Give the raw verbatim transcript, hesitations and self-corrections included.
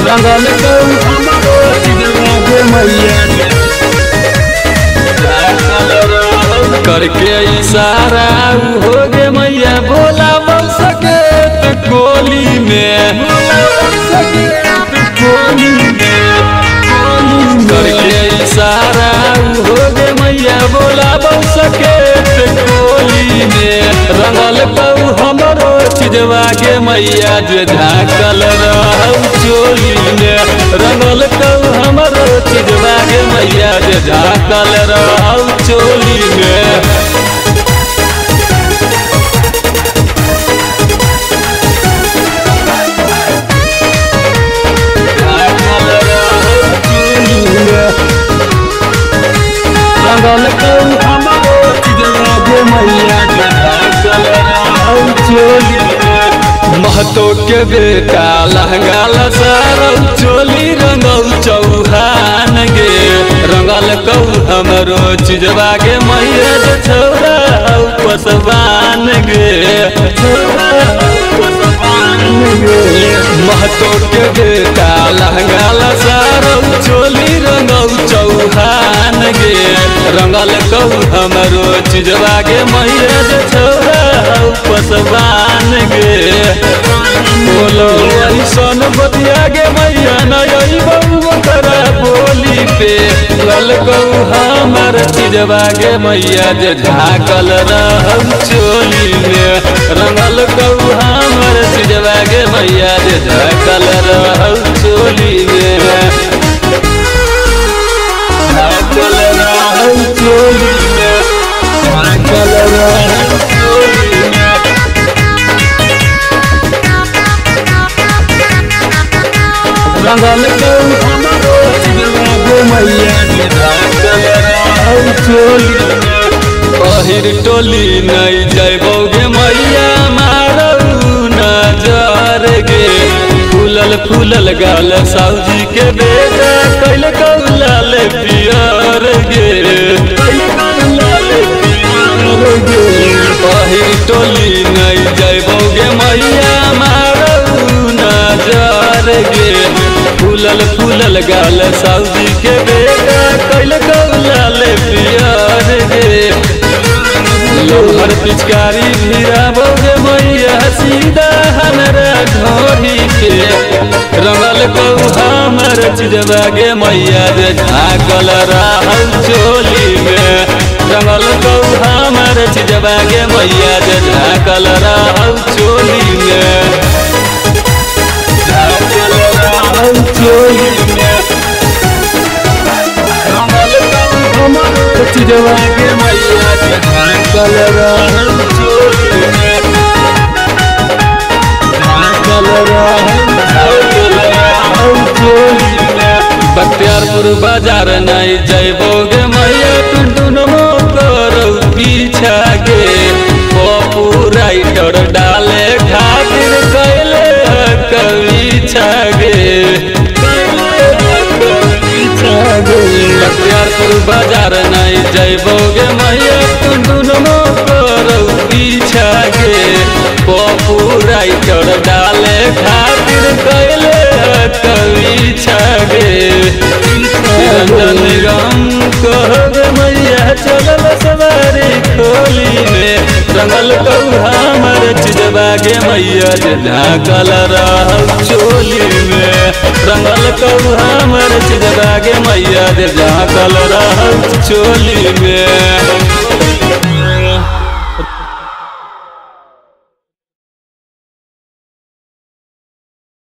रंगल कहू हमारो चिजवा गे मैया करके इशारा हो गे मैया बोला बोल सके तो कोली में कोली में करके इशारा हो गे मैया बोला बोल सके तो कोली में रंगल कहू हमारो चिजवा गे मैया जे झाँकल रहू चोली में रंगल कहू हमारो चिजवा गे मैया जे झाँकल रहू चोली में रंगल कहू हमारो चिजवा गे मैया जे झाँकल रहू चोली महतो के बेटा लहंगा लसारौ चोली रंगौ चौहान गे रंगल कहू हमरो चिजवा गे मैया जे छौरा हौ पसवान गे महतो के बेटा लहंगा लसारौ चोली रंगौ चौहान गे रंगल कहू हमरो चिजवा गे मैया जे छौरा हौ पसवान गे बोलो ऐसन बतिया गे मैया नई बबू तरा बोली पे लल कहू हमर चिजवा गे मैया जे झाँकल रहू चोली में रंगल कहू हमर चिजवा गे मैया जे झाँकल रहू चोली में झाँकल रहू चोली में झाँकल रहू चोली में रंगल कहू हमारो चिजवा गे मैया जे झाँकल रहू चोली में पहिर टोली नहीं जैबौ गे मैया मारऊ नजर गे फूलल फूलल गाल साउजी के बेटा कैल कहू लाल पियर गे पहिर टोली नहीं जैबौ गे मैया मारऊ नजर गे फूलल फूलल गाल साउजी के बेटा कैल कहू लाल पियर गे लोहर पिचकारी भिराबो गे मैया सीधा हमरा ढोरी के रंगल कहू हमर चिजवा गे मैया जे झाँकल रहू चोली में रंगल कहू हमर चिजवा गे मैया जे झाँकल रहू चोली में झाँकल रहू चोली में रंगल कहू हमर चिजवा गे मैया जे झाँकल रहू चोली में झाँकल रहू चोली में बख्तियारपुर बाजार नहीं जैबौ गे मैया टुनटुनमो करौ पीछा गे पप्पू राइटर डाले खातिर कैले कविछा गे बख्तियारपुर बाजार नहीं जैबौ गे मैया टुनटुनमो करौ पीछा गे पप्पू राइटर डाले खातिर कैले कविछा गे रंजन निगम कहो गे मैया चलल सवारी खोली में रंगल कहू हमर चिजवा गे मैया जे झाँकल रहू चोली में रंगल कहू हमर चिजवा गे मैया जे झाँकल रहू चोली में।